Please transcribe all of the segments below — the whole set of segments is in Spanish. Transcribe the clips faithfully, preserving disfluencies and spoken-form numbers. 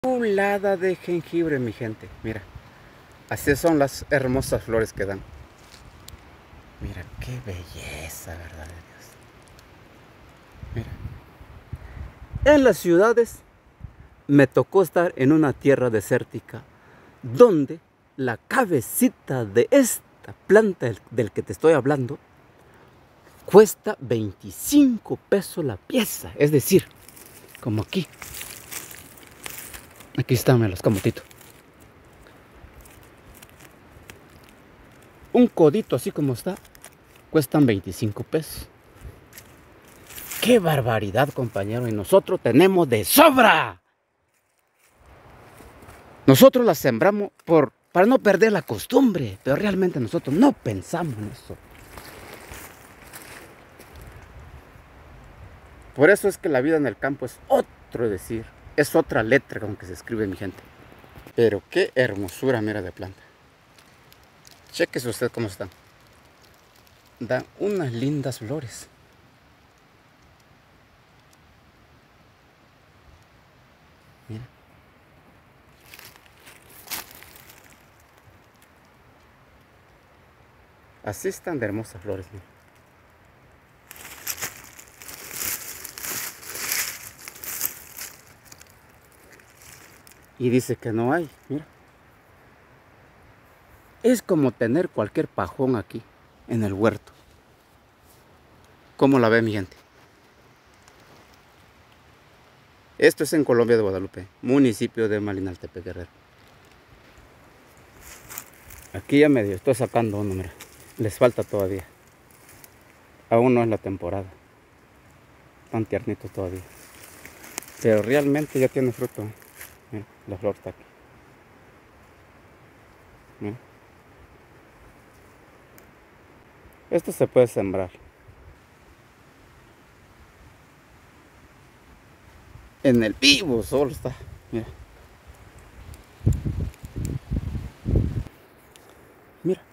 Chulada de jengibre, mi gente. Mira, así son las hermosas flores que dan. Mira, qué belleza, verdad de Dios. Mira. En las ciudades me tocó estar en una tierra desértica donde la cabecita de esta planta del, del que te estoy hablando cuesta veinticinco pesos la pieza. Es decir, como aquí. Aquí están los camotitos. Un codito así como está, cuestan veinticinco pesos. ¡Qué barbaridad, compañero! Y nosotros tenemos de sobra. Nosotros las sembramos por, para no perder la costumbre, pero realmente nosotros no pensamos en eso. Por eso es que la vida en el campo es otro decir, es otra letra con que se escribe, mi gente. Pero qué hermosura, mira, de planta. Chéquese usted cómo están. Dan unas lindas flores. Mira. Así están de hermosas flores, mira. Y dice que no hay, mira. Es como tener cualquier pajón aquí, en el huerto. ¿Cómo la ve, mi gente? Esto es en Colombia de Guadalupe, municipio de Malinaltepec, Guerrero. Aquí ya medio estoy sacando uno, mira. Les falta todavía. Aún no es la temporada. Están tiernitos todavía. Pero realmente ya tiene fruto. Mira, la flor está aquí. Mira. Esto se puede sembrar. En el vivo solo está. Mira. Mira.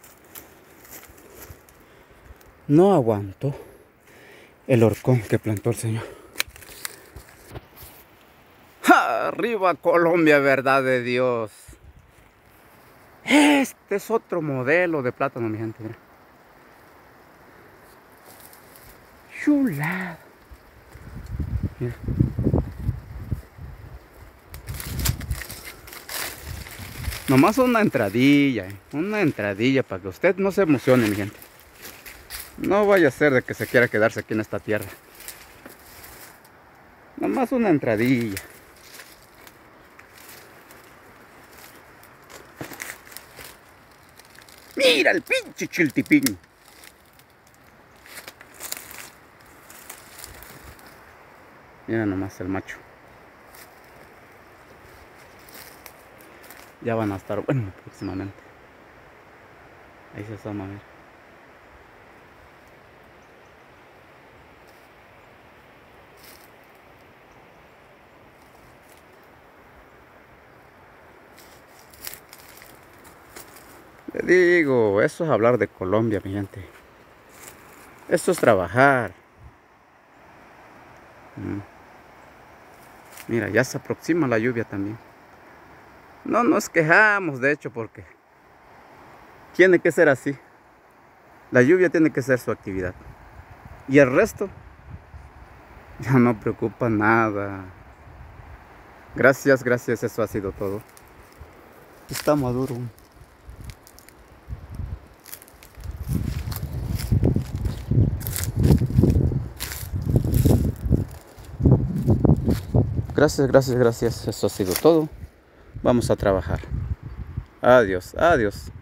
No aguantó el horcón que plantó el Señor. ¡Ja! Arriba Colombia, verdad de Dios. Este es otro modelo de plátano, mi gente. Mira. Chulada. Mira. Nomás una entradilla, eh. una entradilla para que usted no se emocione, mi gente. No vaya a ser de que se quiera quedarse aquí en esta tierra. Nomás una entradilla. Mira el pinche chiltipín. Mira nomás el macho. Ya van a estar bueno próximamente. Ahí se asoma, mira. Le digo, eso es hablar de Colombia, mi gente. Esto es trabajar. Mm. Mira, ya se aproxima la lluvia también. No nos quejamos, de hecho, porque tiene que ser así. La lluvia tiene que ser su actividad. Y el resto ya no preocupa nada. Gracias, gracias, eso ha sido todo. Está maduro. Gracias, gracias, gracias. Eso ha sido todo. Vamos a trabajar. Adiós, adiós.